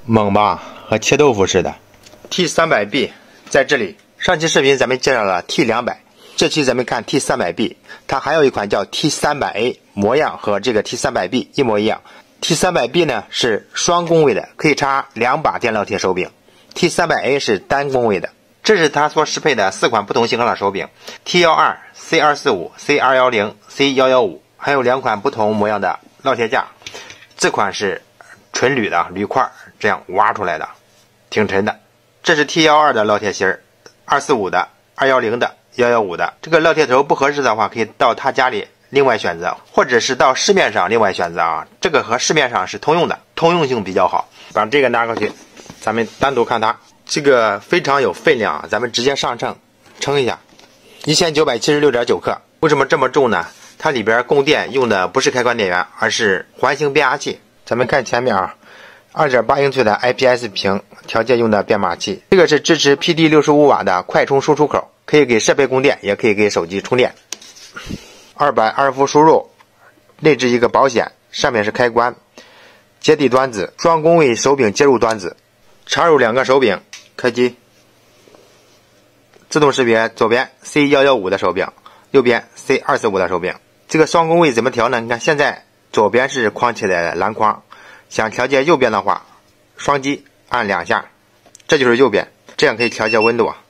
猛吧，和切豆腐似的。T300B 在这里，上期视频咱们介绍了 T200，这期咱们看 T300B， 它还有一款叫 T300A， 模样和这个 T300B 一模一样。T300B 呢是双工位的，可以插2把电烙铁手柄。T300A 是单工位的。这是它所适配的4款不同型号的手柄 T12、C245、C210、C115， 还有2款不同模样的烙铁架。这款是纯铝的铝块，这样挖出来的，挺沉的。这是 T12的烙铁芯儿，245的、210的、115的。这个烙铁头不合适的话，可以到他家里另外选择，或者是到市面上另外选择啊。这个和市面上是通用的，通用性比较好。把这个拿过去，咱们单独看它。这个非常有分量啊，咱们直接上秤称一下，1976.9克。为什么这么重呢？它里边供电用的不是开关电源，而是环形变压器。咱们看前面啊， 2.8 英寸的 IPS 屏调节用的编码器，这个是支持 PD 65瓦的快充输出口，可以给设备供电，也可以给手机充电。220伏输入，内置一个保险，上面是开关，接地端子，双工位手柄接入端子，插入2个手柄，开机，自动识别左边 C115 的手柄，右边 C245 的手柄。这个双工位怎么调呢？你看现在左边是框起来的篮筐，想调节右边的话，双击按2下，这就是右边，这样可以调节温度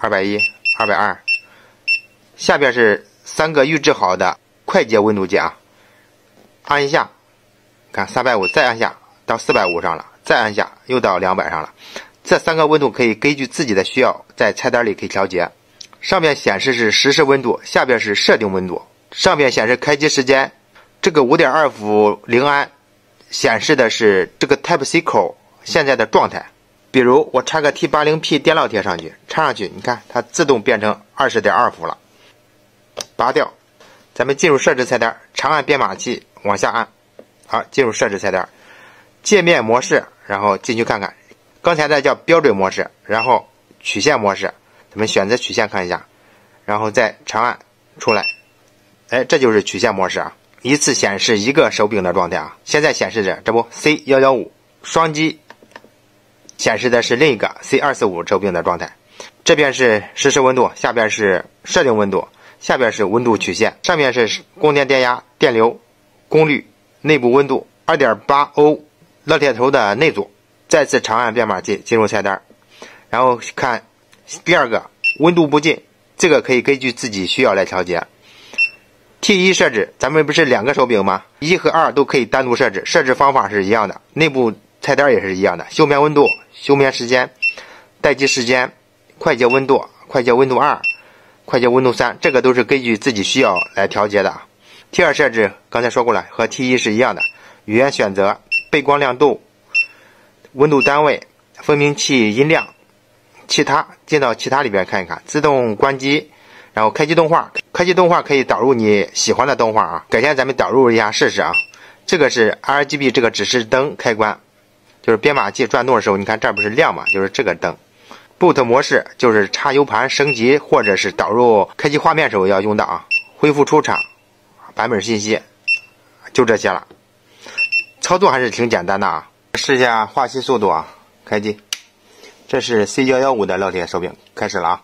，210、220。下边是3个预制好的快捷温度键啊，按一下，看350，再按下到450上了，再按下又到200上了。这3个温度可以根据自己的需要在菜单里可以调节。上面显示是实时温度，下边是设定温度。上面显示开机时间，这个 5.2 伏0安显示的是这个 Type-C 口现在的状态。比如我插个 T80P 电烙铁上去，插上去，你看它自动变成 20.2 伏了。拔掉，咱们进入设置菜单，长按编码器往下按，好，进入设置菜单，界面模式，然后进去看看。刚才的叫标准模式，然后曲线模式，咱们选择曲线看一下，然后再长按出来，哎，这就是曲线模式啊，一次显示1个手柄的状态啊。现在显示着这不 C115， 双击显示的是另一个 C245 手柄的状态。这边是实时温度，下边是设定温度，下边是温度曲线，上面是供电电压、电流、功率、内部温度， 2.8 欧烙铁头的内阻。再次长按编码器进入菜单，然后看第2个温度不进，这个可以根据自己需要来调节。T1 设置，咱们不是2个手柄吗？1和2都可以单独设置，设置方法是一样的，内部菜单也是一样的。休眠温度、休眠时间、待机时间、快捷温度、快捷温度2、快捷温度3，这个都是根据自己需要来调节的。T2 设置刚才说过了，和 T1 是一样的，语言选择、背光亮度、温度单位、分明器音量，其他进到其他里边看一看，自动关机，然后开机动画，开机动画可以导入你喜欢的动画啊，改天咱们导入一下试试啊。这个是 RGB 这个指示灯开关，就是编码器转动的时候，你看这不是亮吗？就是这个灯。Boot 模式就是插 U 盘升级或者是导入开机画面时候要用的啊。恢复出厂版本信息，就这些了。操作还是挺简单的啊。试一下画期速度啊，开机。这是 C115 的烙铁手柄，开始了啊。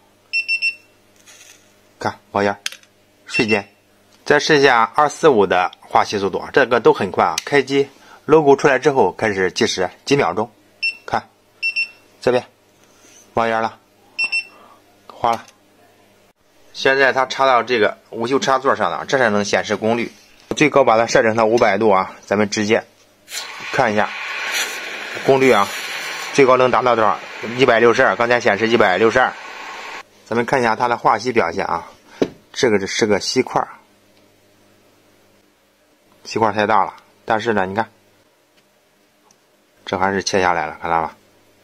看冒烟，瞬间。再试一下245的画期速度啊，这个都很快啊。开机 ，logo 出来之后开始计时，几秒钟。看，这边冒烟了，画了。现在它插到这个无袖插座上了，这才能显示功率。最高把它设成到500度啊，咱们直接看一下。功率啊，最高能达到多少？162，刚才显示162。咱们看一下它的画期表现啊，这个是个锡块，锡块太大了，但是呢，你看，这还是切下来了，看到吧？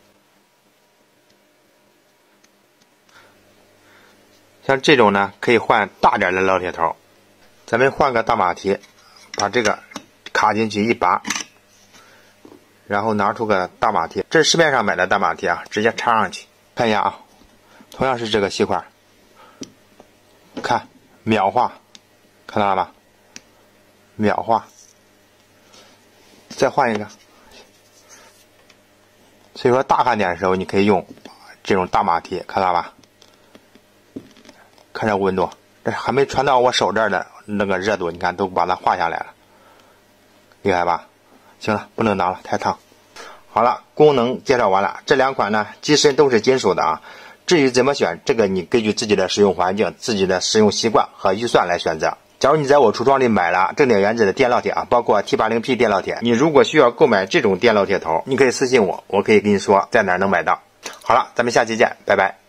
像这种呢，可以换大点的烙铁头。咱们换个大马蹄，把这个卡进去一拔。然后拿出个大马蹄，这是市面上买的大马蹄啊，直接插上去，看一下啊，同样是这个锡块，看秒画，看到了吧？秒画，再换一个， 所以说大汗点的时候，你可以用这种大马蹄，看到吧？看这温度，这还没传到我手这儿的那个热度，你看都把它化下来了，厉害吧？行了，不能拿了，太烫。好了，功能介绍完了，这两款呢机身都是金属的啊。至于怎么选，这个你根据自己的使用环境、自己的使用习惯和预算来选择。假如你在我橱窗里买了正鼎原子的电烙铁啊，包括 T80P 电烙铁，你如果需要购买这种电烙铁头，你可以私信我，我可以跟你说在哪儿能买到。好了，咱们下期见，拜拜。